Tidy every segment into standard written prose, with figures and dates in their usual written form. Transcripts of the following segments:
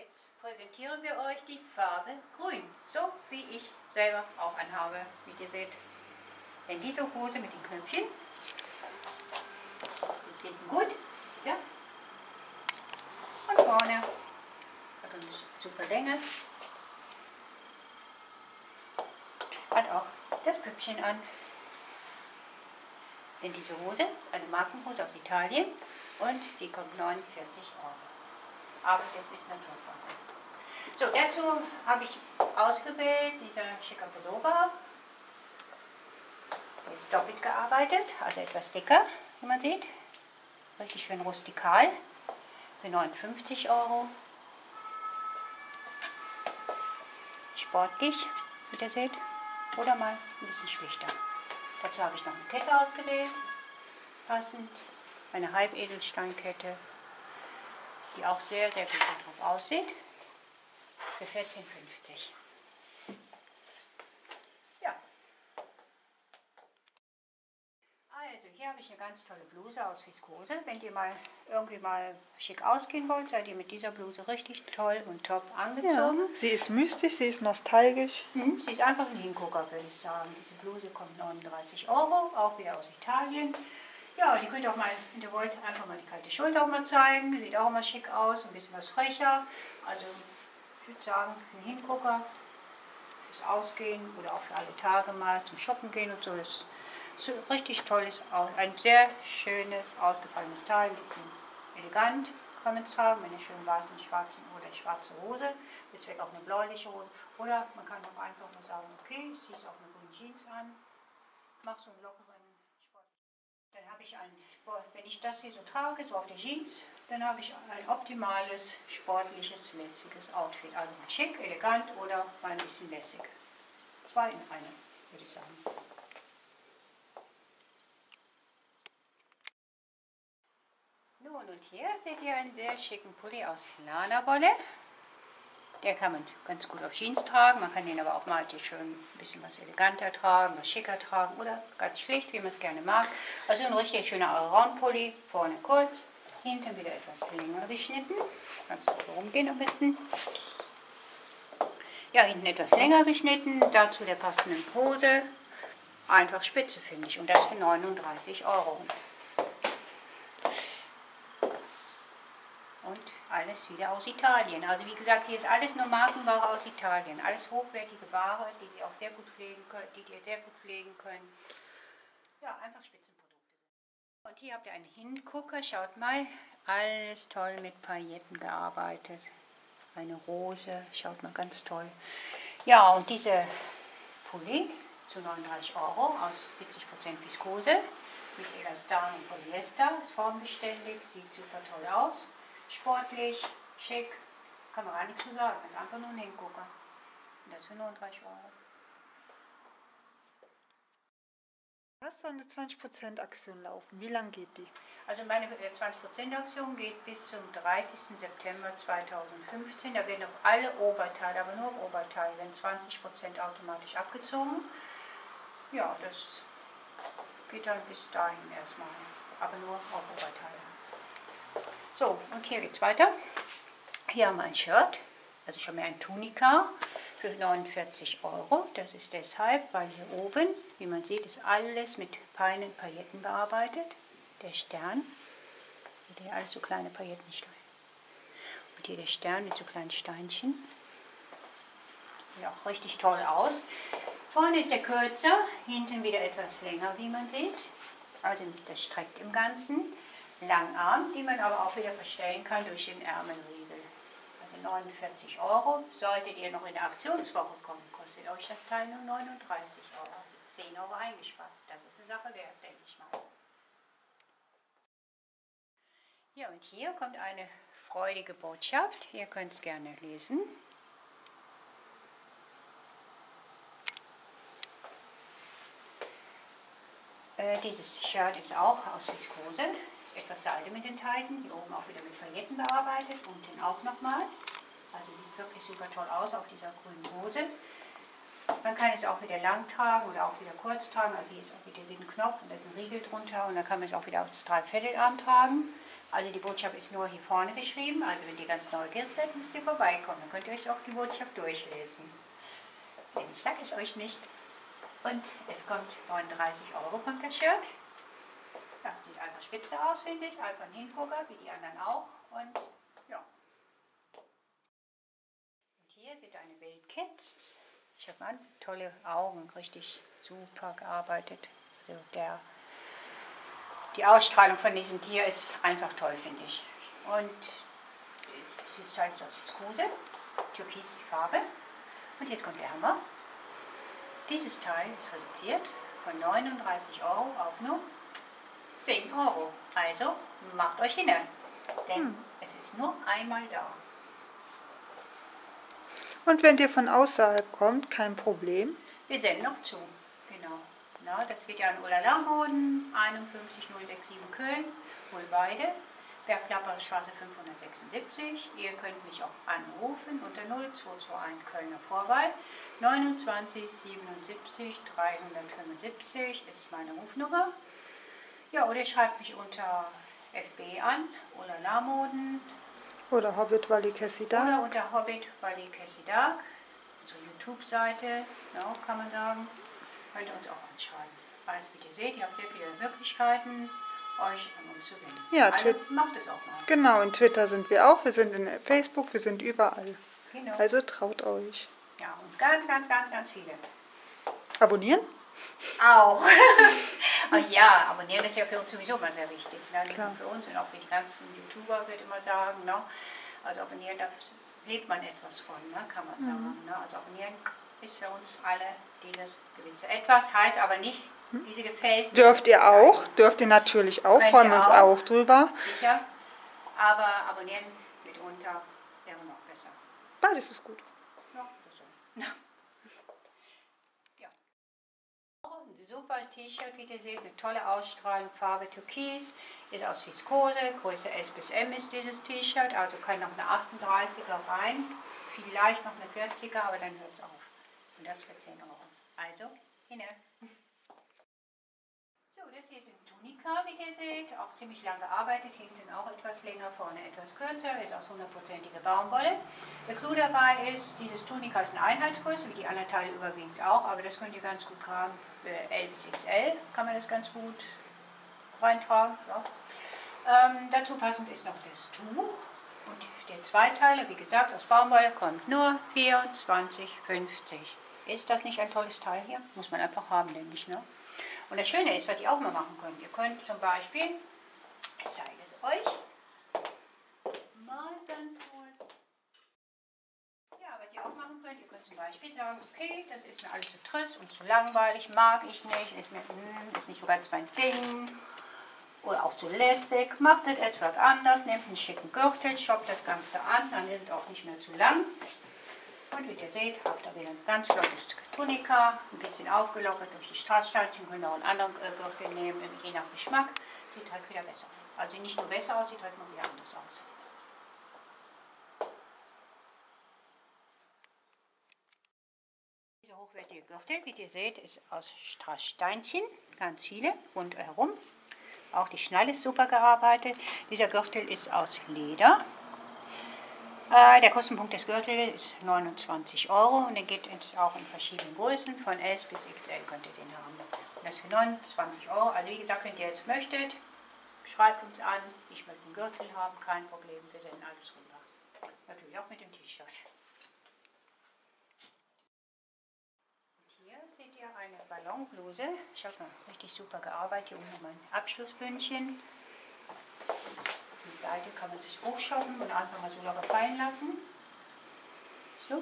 Jetzt präsentieren wir euch die Farbe Grün, so wie ich selber auch anhabe, wie ihr seht. Denn diese Hose mit den Knöpfchen, die sitzen gut, ja. Und vorne hat eine super Länge, hat auch das Püppchen an. Denn diese Hose ist eine Markenhose aus Italien und die kommt 49 Euro. Aber das ist Naturfaser. So, dazu habe ich ausgewählt dieser schicker Pullover. Der ist doppelt gearbeitet, also etwas dicker, wie man sieht. Richtig schön rustikal für 59 Euro. Sportlich, wie ihr seht, oder mal ein bisschen schlichter. Dazu habe ich noch eine Kette ausgewählt, passend, eine Halbedelsteinkette, die auch sehr, sehr gut drauf aussieht, für 14,50. Ja. Also, hier habe ich eine ganz tolle Bluse aus Viskose. Wenn ihr mal irgendwie mal schick ausgehen wollt, seid ihr mit dieser Bluse richtig toll und top angezogen. Ja, sie ist mystisch, sie ist nostalgisch. Sie ist einfach ein Hingucker, würde ich sagen. Diese Bluse kommt 39 Euro, auch wieder aus Italien. Ja, die könnt ihr auch mal, wenn ihr wollt, einfach mal die kalte Schulter auch mal zeigen. Sieht auch immer schick aus, ein bisschen was frecher. Also ich würde sagen, ein Hingucker fürs Ausgehen oder auch für alle Tage mal zum Shoppen gehen und so. Das ist ein richtig tolles, ein sehr schönes, ausgefallenes Teil, ein bisschen elegant kann man es tragen, mit einer schönen weißen, schwarzen oder schwarze Hose. Jetzt wird auch eine bläuliche Hose. Oder man kann auch einfach nur sagen, okay, ich ziehe es auch eine grüne Jeans an, mache so einen lockeren Sport. Dann habe ich einen Sport, wenn ich das hier so trage, so auf der Jeans, dann habe ich ein optimales, sportliches, lässiges Outfit. Also mal schick, elegant oder mal ein bisschen lässig. Zwei in einem, würde ich sagen. Nun, und hier seht ihr einen sehr schicken Pulli aus Lana-Wolle. Der kann man ganz gut auf Jeans tragen, man kann den aber auch mal hier schön ein bisschen was eleganter tragen, was schicker tragen oder ganz schlicht, wie man es gerne mag. Also ein richtig schöner Allround-Pulli, vorne kurz, hinten wieder etwas länger geschnitten. Kannst du rumgehen am besten. Ja, hinten etwas länger geschnitten, dazu der passenden Hose. Einfach spitze, finde ich, und das für 39 Euro. Und alles wieder aus Italien. Also wie gesagt, hier ist alles nur Markenware aus Italien. Alles hochwertige Ware, die Sie auch sehr gut pflegen können, die ihr sehr gut pflegen können. Ja, einfach Spitzenprodukte. Und hier habt ihr einen Hingucker, schaut mal. Alles toll mit Pailletten gearbeitet. Eine Rose, schaut mal, ganz toll. Ja, und diese Pulli zu 39 Euro aus 70% Viskose mit Elastan und Polyester. Ist formbeständig, sieht super toll aus. Sportlich, schick, kann man gar nichts zu sagen. Das ist einfach nur ein Hingucker. Und das für 39 Euro. Du hast so eine 20% Aktion laufen. Wie lange geht die? Also meine 20% Aktion geht bis zum 30. September 2015. Da werden auch alle Oberteile, aber nur Oberteile, werden 20% automatisch abgezogen. Ja, das geht dann bis dahin erstmal, aber nur auf Oberteile. So, und hier geht's weiter. Hier haben wir ein Shirt, also schon mehr ein Tunika für 49 Euro. Das ist deshalb, weil hier oben, wie man sieht, ist alles mit feinen Pailletten bearbeitet. Der Stern, seht ihr, alles so kleine Paillettensteine. Und hier der Stern mit so kleinen Steinchen. Sieht auch richtig toll aus. Vorne ist er kürzer, hinten wieder etwas länger, wie man sieht. Also das streckt im Ganzen. Langarm, die man aber auch wieder verstellen kann durch den Ärmelriegel. Also 49 Euro. Solltet ihr noch in der Aktionswoche kommen, kostet euch das Teil nur 39 Euro. Also 10 Euro eingespart. Das ist eine Sache wert, denke ich mal. Ja, und hier kommt eine freudige Botschaft. Ihr könnt es gerne lesen. Dieses Shirt ist auch aus Viskose. Ist etwas Seide mit enthalten. Hier oben auch wieder mit Pailletten bearbeitet. Unten auch nochmal. Also sieht wirklich super toll aus auf dieser grünen Hose. Man kann es auch wieder lang tragen oder auch wieder kurz tragen. Also hier ist auch wieder ein Knopf und da ist ein Riegel drunter. Und dann kann man es auch wieder aufs Dreiviertelarm tragen. Also die Botschaft ist nur hier vorne geschrieben, also wenn ihr ganz neugierig seid, müsst ihr vorbeikommen. Dann könnt ihr euch auch die Botschaft durchlesen. Denn ich sage es euch nicht. Und es kommt 39 € kommt das Shirt. Ja, sieht einfach spitze aus, finde ich. Einfach ein Hingucker, wie die anderen auch. Und ja. Und hier seht ihr eine Wildkids. Schaut mal an, tolle Augen, richtig super gearbeitet. Also die Ausstrahlung von diesem Tier ist einfach toll, finde ich. Und dieses Teil ist aus Viskose, türkis Farbe. Und jetzt kommt der Hammer. Dieses Teil ist reduziert von 39 € auf nur 10 €. Also macht euch hin, denn es ist nur einmal da. Und wenn ihr von außerhalb kommt, kein Problem. Wir senden noch zu, genau. Na, das geht ja an Ulala-Moden, 51067 Köln, Hohlweide, Bergklapperstraße 576. Ihr könnt mich auch anrufen unter 0221 Kölner Vorwahl. 29 77 375 ist meine Rufnummer. Ja, oder schreibt mich unter FB an, Ulala-Moden. Oder Hobbit Valley Kessidag. Oder unter Hobbit Valley Kessidag, unsere YouTube-Seite, ja, kann man sagen, könnt ihr uns auch anschreiben. Also wie ihr seht, ihr habt sehr viele Möglichkeiten, euch an uns zu wenden. Ja, also macht es auch mal. Genau, in Twitter sind wir auch, wir sind in Facebook, wir sind überall. Genau. Also traut euch. Ja, und ganz, ganz, ganz, ganz viele. Abonnieren? Auch. Ach ja, abonnieren ist ja für uns sowieso mal sehr wichtig. Ne? Nicht nur für uns und auch für die ganzen YouTuber, würde ich mal sagen. Ne? Also abonnieren, da lebt man etwas von, ne? Kann man sagen. Ne? Also abonnieren ist für uns alle dieses gewisse Etwas. Heißt aber nicht, diese gefällt mir. Dürft ihr auch, dürft ihr natürlich auch, freuen wir uns auch drüber. Sicher, aber abonnieren mitunter wäre noch besser. Beides ist gut. Noch besser. Ja. Ein super T-Shirt, wie ihr seht, eine tolle Ausstrahlung, Farbe Türkis, ist aus Viskose, Größe S bis M ist dieses T-Shirt, also kann noch eine 38er rein, vielleicht noch eine 40er, aber dann hört es auf. Und das für 10 €. Also, hinne. So, das hier ist ein Tunika, wie ihr seht, auch ziemlich lang gearbeitet, hinten auch etwas länger, vorne etwas kürzer, ist aus 100%iger Baumwolle. Der Clou dabei ist, dieses Tunika ist eine Einheitsgröße, wie die anderen Teile überwiegend auch, aber das könnt ihr ganz gut tragen, L bis XL kann man das ganz gut reintragen. Ja. Dazu passend ist noch das Tuch und der Zweiteiler, wie gesagt, aus Baumwolle, kommt nur 24,50 €. Ist das nicht ein tolles Teil hier? Muss man einfach haben, denke ich, ne? Und das Schöne ist, was ihr auch mal machen könnt. Ihr könnt zum Beispiel, ich zeige es euch, mal ganz kurz. Ja, was ihr auch machen könnt, ihr könnt zum Beispiel sagen, okay, das ist mir alles zu trist und zu langweilig, mag ich nicht, ist nicht so ganz mein Ding. Oder auch zu lästig. Macht es etwas anders, nehmt einen schicken Gürtel, shoppt das Ganze an, dann ist es auch nicht mehr zu lang. Und wie ihr seht, habt ihr wieder ein ganz flottes Tunika, ein bisschen aufgelockert durch die Strasssteinchen, könnt ihr auch einen anderen Gürtel nehmen, je nach Geschmack. Sieht halt wieder besser aus. Also nicht nur besser aus, sieht halt mal wieder anders aus. Dieser hochwertige Gürtel, wie ihr seht, ist aus Strasssteinchen, ganz viele rundherum. Auch die Schnalle ist super gearbeitet. Dieser Gürtel ist aus Leder. Der Kostenpunkt des Gürtels ist 29 € und der geht auch in verschiedenen Größen, von S bis XL könnt ihr den haben. Und das für 29 €. Also wie gesagt, wenn ihr es möchtet, schreibt uns an, ich möchte einen Gürtel haben, kein Problem, wir senden alles rüber. Natürlich auch mit dem T-Shirt. Und hier seht ihr eine Ballonbluse, schaut mal, richtig super gearbeitet, hier unten nochmal ein Abschlussbündchen. Die Seite kann man sich hochschoppen und einfach mal so locker fallen lassen. So.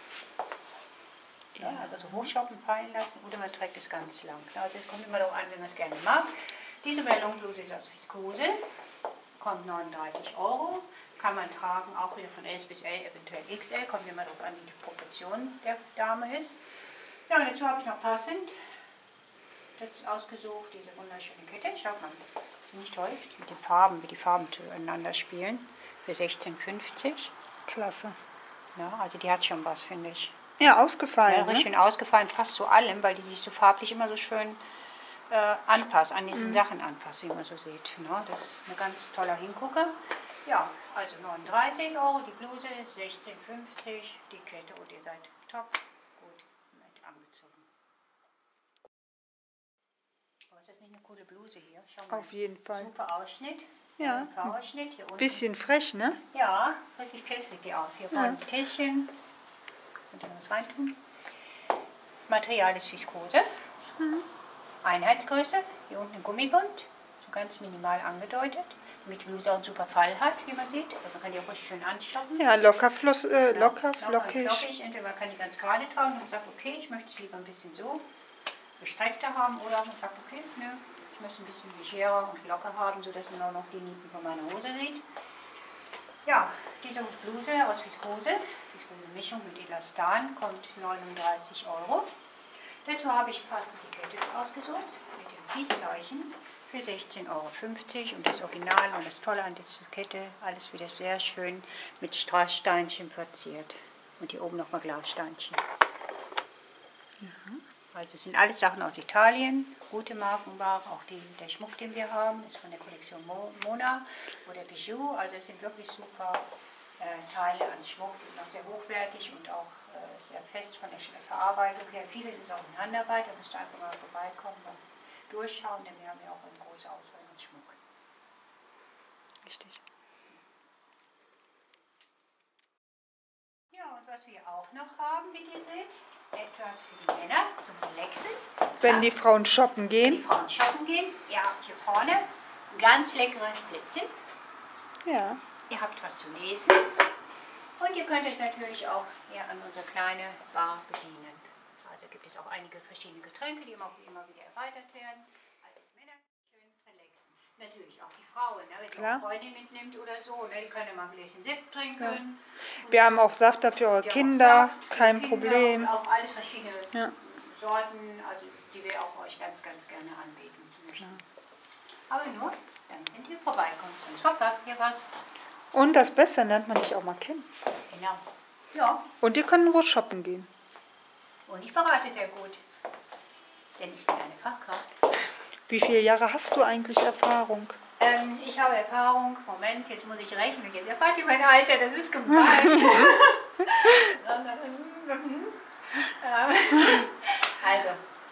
Ja, also so hochschoppen, fallen lassen oder man trägt es ganz lang. Also es kommt immer darauf an, wenn man es gerne mag. Diese Ballonbluse ist aus Viskose, kommt 39 €, kann man tragen, auch wieder von S bis L, eventuell XL, kommt immer darauf an, wie die Proportion der Dame ist. Ja, und dazu habe ich noch passend das ausgesucht, diese wunderschöne Kette. Schaut mal, ist nicht toll, mit den Farben, wie die Farben zueinander spielen, für 16,50 €. Klasse. Ja, also die hat schon was, finde ich. Ja, ausgefallen. Ja, richtig schön ausgefallen, fast zu allem, weil die sich so farblich immer so schön anpasst, an diesen Sachen anpasst, wie man so sieht. Ne? Das ist eine ganz toller Hingucker. Ja, also 39 Euro, die Bluse 16,50, die Kette und ihr seid top gut mit angezogen. Aber ist das nicht eine coole Bluse hier? Schau mal. Auf jeden Fall. Super Ausschnitt. Ja. Ein paar Ausschnitt hier unten. Bisschen frech, ne? Ja, richtig fest sieht die aus. Hier vorne ein Täschchen. Könnt ihr noch was reintun? Material ist Viskose. Einheitsgröße. Hier unten ein Gummibund. So ganz minimal angedeutet. Damit die Bluse auch einen super Fall hat, wie man sieht. Also man kann die auch richtig schön anstoppen. Ja, locker, Genau, locker, und flockig. flockig. Entweder man kann die ganz gerade tragen und sagt, okay, ich möchte es lieber ein bisschen so gestreckter haben. Oder man sagt, okay, nö, ich möchte ein bisschen legerer und locker haben, sodass man auch noch die Nieten von meiner Hose sieht. Ja, diese Bluse aus Viskose-Mischung mit Elastan, kommt 39 Euro. Dazu habe ich passend die Kette ausgesucht mit dem Peace-Zeichen für 16,50 Euro. Und das Original und das Tolle an dieser Kette, alles wieder sehr schön mit Strasssteinchen verziert. Und hier oben nochmal Glassteinchen. Also es sind alles Sachen aus Italien, gute Markenware, auch der Schmuck, den wir haben, ist von der Kollektion Mona oder Bijou, also es sind wirklich super Teile an Schmuck, die sind auch sehr hochwertig und auch sehr fest von der Verarbeitung her. Vieles ist auch in Handarbeit, da müsst ihr einfach mal vorbeikommen und durchschauen, denn wir haben ja auch eine große Auswahl an Schmuck. Richtig. Ja, und was wir auch noch haben, wie ihr seht, etwas für die Männer zum Relaxen. Wenn die Frauen shoppen Wenn die gehen. Frauen shoppen gehen, ihr habt hier vorne ganz leckere Plätzchen. Ja. Ihr habt was zu lesen und ihr könnt euch natürlich auch hier an unsere kleine Bar bedienen. Also gibt es auch einige verschiedene Getränke, die immer wieder erweitert werden. Also die Männer schön relaxen. Natürlich auch die Frauen, ne, wenn die Klar. auch Freundin mitnimmt oder so, ne, die können ja mal ein Gläschen Sekt trinken. Ja. Und Wir haben auch Saft für eure wir haben Kinder, auch Saft für kein die Kinder Problem. Und auch alles verschiedene Ja. Sorten, also die wir auch euch ganz, ganz gerne anbieten möchten. Aber nur, dann wenn ihr vorbeikommt, sonst verpasst ihr was. Und das Beste, lernt man dich auch mal kennen. Genau. Ja, Und die können ruhig shoppen gehen. und ich berate sehr gut, denn ich bin eine Fachkraft. Wie viele Jahre hast du eigentlich Erfahrung? Ich habe Erfahrung, Moment, jetzt muss ich rechnen, jetzt erfahrt ihr mein Alter, das ist gemein. Also,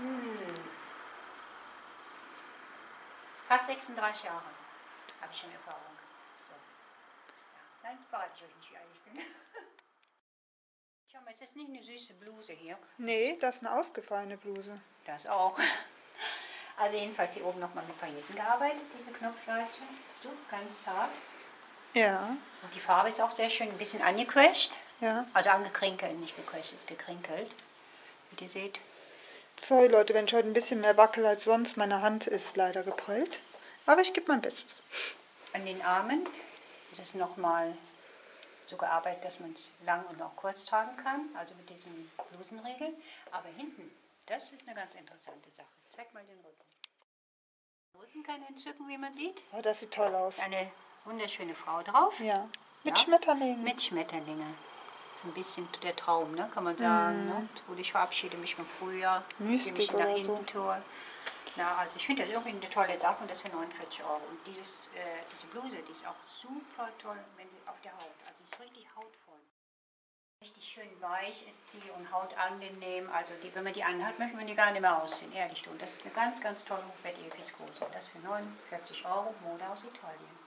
fast 36 Jahre habe ich schon Erfahrung. So. Ja, nein, verrate ich euch nicht, wie alt ich bin. Schau mal, ist das nicht eine süße Bluse hier? Nee, das ist eine ausgefallene Bluse. Das auch. Also jedenfalls hier oben nochmal mit Pailletten gearbeitet, diese Knopfleiste. Siehst du, ganz zart. Ja, Und die Farbe ist auch sehr schön, ein bisschen angecrashed. ja. Also angekrinkelt, nicht gecrashed, ist gekrinkelt. Wie ihr seht. Sorry Leute, wenn ich heute ein bisschen mehr wackel als sonst, meine Hand ist leider geprellt. Aber ich gebe mein Bestes. An den Armen ist es nochmal so gearbeitet, dass man es lang und auch kurz tragen kann, also mit diesen Blusenregeln. Aber hinten, das ist eine ganz interessante Sache. Zeig mal den Rücken. Der Rücken kann entzücken, wie man sieht. Oh, das sieht toll aus. Ist eine wunderschöne Frau drauf. Ja, mit Ja. Schmetterlingen. Mit Schmetterlinge. So ein bisschen der Traum, ne, kann man sagen. Ne? Und ich verabschiede mich vom Frühjahr, Mystik gehe mich nach oder hinten so. tue. Na, also ich finde das irgendwie eine tolle Sache und das für 49 Euro. Und diese Bluse, die ist auch super toll, wenn sie auf der Haut, also sie ist richtig hautvoll. Richtig schön weich ist die und hautangenehm, also die, wenn man die anhat, möchte man die gar nicht mehr ausziehen, ehrlich. Und das ist eine ganz, ganz tolle hochwertige Viskose. Und das für 49 Euro, Mode aus Italien.